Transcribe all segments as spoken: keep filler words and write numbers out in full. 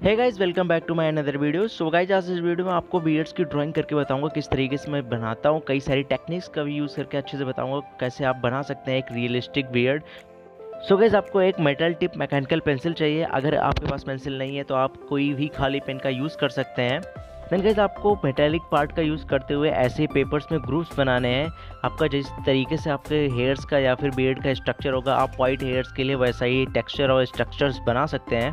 Hey guys, welcome back to my another video. So guys, आज इस video में आपको बियर्ड्स की ड्राइंग करके बताऊंगा किस तरीके से मैं बनाता हूं। कई सारी टेक्निक्स का भी यूज़ करके अच्छे से बताऊंगा कैसे आप बना सकते हैं एक रियलिस्टिक बियर्ड। सो गाइस, आपको एक मेटल टिप मैकेनिकल पेंसिल चाहिए। अगर आपके पास पेंसिल नहीं है तो आप कोई भी खाली पेन का यूज़ कर सकते हैं। देन गाइस, आपको मेटेलिक पार्ट का यूज़ करते हुए ऐसे पेपर्स में ग्रुप्स बनाने हैं। आपका जिस तरीके से आपके हेयर्स का या फिर बियर्ड का स्ट्रक्चर होगा, आप वाइट हेयर्स के लिए वैसा ही टेक्सचर और स्ट्रक्चर्स बना सकते हैं।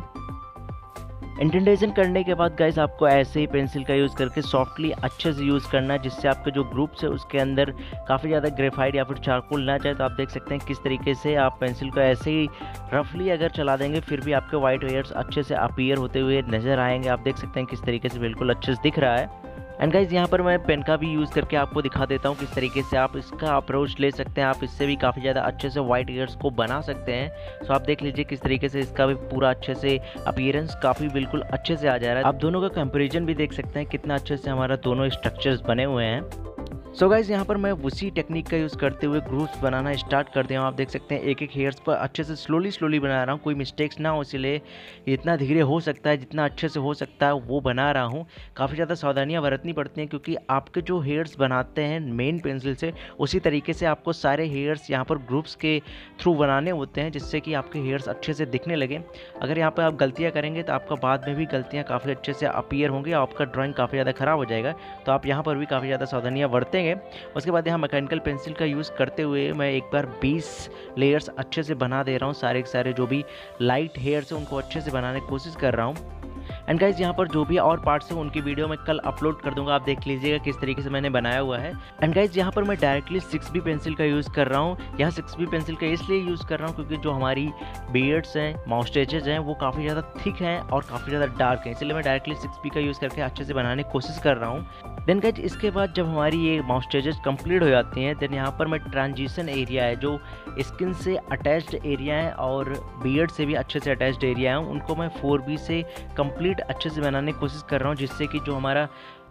इंडेंटेशन करने के बाद गाइस, आपको ऐसे ही पेंसिल का यूज़ करके सॉफ्टली अच्छे से यूज़ करना है, जिससे आपके जो ग्रुप्स है उसके अंदर काफ़ी ज़्यादा ग्रेफाइट या फिर चारकोल ना जाए। तो आप देख सकते हैं किस तरीके से आप पेंसिल को ऐसे ही रफली अगर चला देंगे फिर भी आपके वाइट हेयर्स अच्छे से अपीयर होते हुए नज़र आएंगे। आप देख सकते हैं किस तरीके से बिल्कुल अच्छे से दिख रहा है। एंड गाइज, यहाँ पर मैं पेन का भी यूज़ करके आपको दिखा देता हूँ किस तरीके से आप इसका अप्रोच ले सकते हैं। आप इससे भी काफ़ी ज़्यादा अच्छे से वाइट हेयर्स को बना सकते हैं। सो आप देख लीजिए किस तरीके से इसका भी पूरा अच्छे से अपीयरेंस काफ़ी बिल्कुल अच्छे से आ जा रहा है। आप दोनों का कंपैरिजन भी देख सकते हैं कितना अच्छे से हमारा दोनों स्ट्रक्चर्स बने हुए हैं। सो so गाइज, यहाँ पर मैं उसी टेक्निक का यूज़ करते हुए ग्रुप्स बनाना स्टार्ट कर दिया हूँ। आप देख सकते हैं एक एक हेयर्स पर अच्छे से स्लोली स्लोली बना रहा हूँ, कोई मिस्टेक्स ना हो, इसलिए इतना धीरे हो सकता है जितना अच्छे से हो सकता है वो बना रहा हूँ। काफ़ी ज़्यादा सावधानियाँ बरतनी पड़ती हैं क्योंकि आपके जो हेयर्स बनाते हैं मेन पेंसिल से, उसी तरीके से आपको सारे हेयर्स यहाँ पर ग्रुप्स के थ्रू बनाने होते हैं, जिससे कि आपके हेयर्स अच्छे से दिखने लगे। अगर यहाँ पर आप गलतियाँ करेंगे तो आपका बाद में भी गलतियाँ काफ़ी अच्छे से अपीयर होंगी और आपका ड्राइंग काफ़ी ज़्यादा ख़राब हो जाएगा। तो आप यहाँ पर भी काफ़ी ज़्यादा सावधानियाँ बरतेंगे। उसके बाद यहाँ मैकेनिकल पेंसिल का यूज़ करते हुए मैं एक बार बीस लेयर्स अच्छे से बना दे रहा हूँ। सारे के सारे जो भी लाइट हेयर्स हैं उनको अच्छे से बनाने की कोशिश कर रहा हूँ। एंड गाइज, यहाँ पर जो भी और पार्ट्स हैं उनकी वीडियो मैं कल अपलोड कर दूंगा, आप देख लीजिएगा किस तरीके से मैंने बनाया हुआ है। एंड गाइज, यहाँ पर मैं डायरेक्टली सिक्स बी पेंसिल का यूज़ कर रहा हूँ। यहाँ सिक्स बी पेंसिल का इसलिए यूज़ कर रहा हूँ क्योंकि जो हमारी बियर्ड्स हैं, माउस्टेचेज हैं, वो काफ़ी ज़्यादा थिक हैं और काफ़ी ज़्यादा डार्क हैं, इसलिए मैं डायरेक्टली सिक्स बी का यूज़ करके अच्छे से बनाने की कोशिश कर रहा हूँ। देन गाइज, इसके बाद जब हमारी ये माउस्टेचेज कंप्लीट हो जाती हैं, देन यहाँ पर मैं ट्रांजिशन एरिया है जो स्किन से अटैच्ड एरिया है और बियर्ड से भी अच्छे से अटैच्ड एरिया है, उनको मैं फोर बी से कंप्लीट अच्छे से बनाने की कोशिश कर रहा हूँ, जिससे कि जो हमारा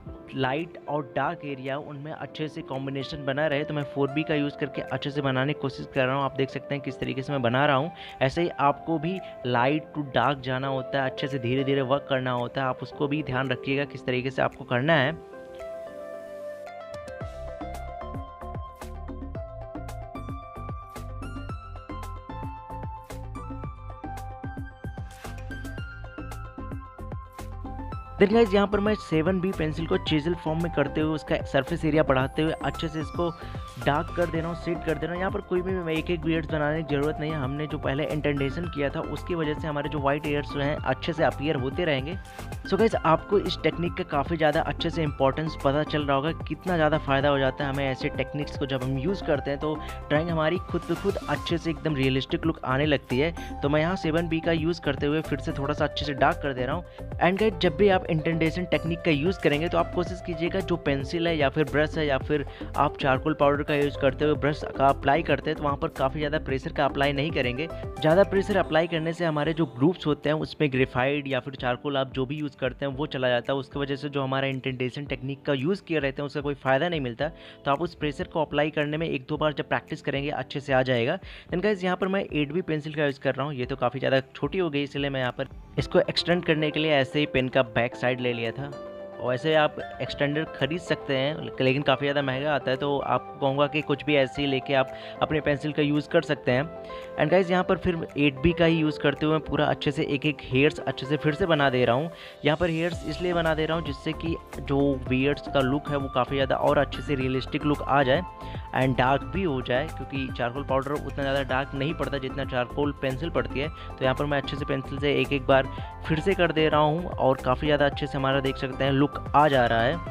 लाइट और डार्क एरिया उनमें अच्छे से कॉम्बिनेशन बना रहे। तो मैं फोर बी का यूज़ करके अच्छे से बनाने की कोशिश कर रहा हूँ। आप देख सकते हैं किस तरीके से मैं बना रहा हूँ। ऐसे ही आपको भी लाइट टू डार्क जाना होता है, अच्छे से धीरे धीरे वर्क करना होता है। आप उसको भी ध्यान रखिएगा किस तरीके से आपको करना है। देन गाइज, यहाँ पर मैं सेवन बी पेंसिल को चीजल फॉर्म में करते हुए उसका सरफेस एरिया बढ़ाते हुए अच्छे से इसको डार्क कर दे रहा हूँ, सेट कर दे रहा हूँ। यहाँ पर कोई भी मैं एक एक बियर्ड्स बनाने की ज़रूरत नहीं है। हमने जो पहले इंटेंडेशन किया था उसकी वजह से हमारे जो वाइट हेयर्स हैं अच्छे से अपीयर होते रहेंगे। सो गाइज, आपको इस टेक्निक का काफ़ी ज़्यादा अच्छे से इंपॉर्टेंस पता चल रहा होगा, कितना ज़्यादा फ़ायदा हो जाता है हमें ऐसे टेक्निक्स को जब हम यूज़ करते हैं। तो ड्राइंग हमारी खुद ब खुद अच्छे से एकदम रियलिस्टिक लुक आने लगती है। तो मैं यहाँ सेवन बी का यूज़ करते हुए फिर से थोड़ा सा अच्छे से डार्क कर दे रहा हूँ। एंड गाइज, जब भी आप इंटेंडेशन टेक्निक का यूज़ करेंगे तो आप कोशिश कीजिएगा जो पेंसिल है या फिर ब्रश है या फिर आप चारकोल पाउडर का यूज़ करते हुए ब्रश का अप्लाई करते हैं तो वहाँ पर काफ़ी ज़्यादा प्रेशर का अप्लाई नहीं करेंगे। ज़्यादा प्रेशर अप्लाई करने से हमारे जो ग्रुप्स होते हैं उसमें ग्रेफाइट या फिर चारकोल आप जो भी यूज़ करते हैं वो चला जाता है। उसकी वजह से जो हमारा इंटेंडेशन टेक्निक का यूज़ किया रहते हैं उसका कोई फ़ायदा नहीं मिलता। तो आप उस प्रेशर को अप्लाई करने में एक दो बार जब प्रैक्टिस करेंगे अच्छे से आ जाएगा। देन गाइस, यहाँ पर मैं एट बी पेंसिल का यूज़ कर रहा हूँ। ये तो काफ़ी ज़्यादा छोटी हो गई, इसलिए मैं यहाँ पर इसको एक्सटेंड करने के लिए ऐसे ही पेन का बैक साइड ले लिया था। और ऐसे आप एक्सटेंडर खरीद सकते हैं, लेकिन काफ़ी ज़्यादा महंगा आता है। तो आपको कहूँगा कि कुछ भी ऐसे ही लेके आप अपने पेंसिल का यूज़ कर सकते हैं। एंड गाइज, यहाँ पर फिर एट बी का ही यूज़ करते हुए पूरा अच्छे से एक एक हेयर्स अच्छे से फिर से बना दे रहा हूँ। यहाँ पर हेयर्स इसलिए बना दे रहा हूँ जिससे कि जो बियर्ड्स का लुक है वो काफ़ी ज़्यादा और अच्छे से रियलिस्टिक लुक आ जाए एंड डार्क भी हो जाए, क्योंकि चारकोल पाउडर उतना ज़्यादा डार्क नहीं पड़ता जितना चारकोल पेंसिल पड़ती है। तो यहाँ पर मैं अच्छे से पेंसिल से एक एक बार फिर से कर दे रहा हूँ और काफ़ी ज़्यादा अच्छे से हमारा देख सकते हैं लुक आ जा रहा है।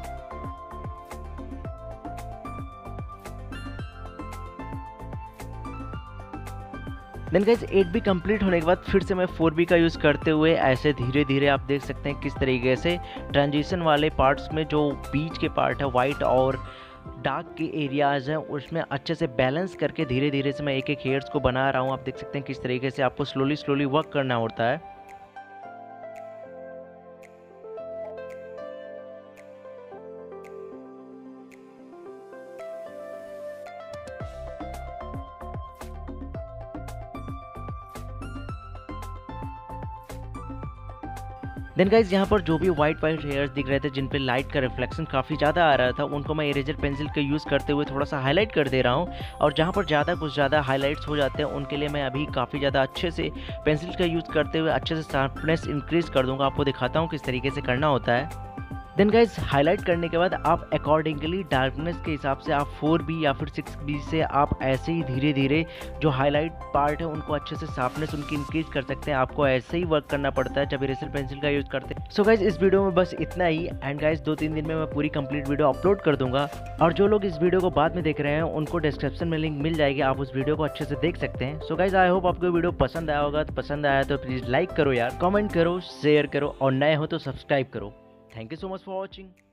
Then guys, eight B complete होने के बाद फिर से मैं फोर बी का यूज़ करते हुए ऐसे धीरे धीरे आप देख सकते हैं किस तरीके से ट्रांजिशन वाले पार्ट्स में जो बीच के पार्ट है वाइट और डार्क के एरियाज़ हैं उसमें अच्छे से बैलेंस करके धीरे धीरे से मैं एक एक हेयर्स को बना रहा हूँ। आप देख सकते हैं किस तरीके से आपको स्लोली स्लोली वर्क करना होता है। देन गाइज यहाँ पर जो भी वाइट वाइट हेयर्स दिख रहे थे जिन पे लाइट का रिफ्लेक्शन काफ़ी ज़्यादा आ रहा था, उनको मैं इरेजर पेंसिल का यूज़ करते हुए थोड़ा सा हाईलाइट कर दे रहा हूँ। और जहाँ पर ज़्यादा कुछ ज़्यादा हाईलाइट्स हो जाते हैं उनके लिए मैं अभी काफ़ी ज़्यादा अच्छे से पेंसिल का यूज़ करते हुए अच्छे से शार्पनेस इंक्रीज़ कर दूँगा। आपको दिखाता हूँ किस तरीके से करना होता है। देन गाइज हाईलाइट करने के बाद आप अकॉर्डिंगली डार्कनेस के हिसाब से आप फोर बी या फिर सिक्स बी से आप ऐसे ही धीरे धीरे जो हाईलाइट पार्ट है उनको अच्छे से शार्पनेस उनकी इंक्रीज कर सकते हैं। आपको ऐसे ही वर्क करना पड़ता है जब इरेजर पेंसिल का यूज़ करते हैं। सो गाइज इस वीडियो में बस इतना ही। एंड गाइज दो तीन दिन में मैं पूरी कंप्लीट वीडियो अपलोड कर दूंगा, और जो लोग इस वीडियो को बाद में देख रहे हैं उनको डिस्क्रिप्शन में लिंक मिल जाएगी, आप उस वीडियो को अच्छे से देख सकते हैं। सो गाइज आई होप आपको वीडियो पसंद आया होगा। तो पसंद आया तो प्लीज़ लाइक करो यार, कमेंट करो, शेयर करो, और नए हो तो सब्सक्राइब करो। Thank you so much for watching.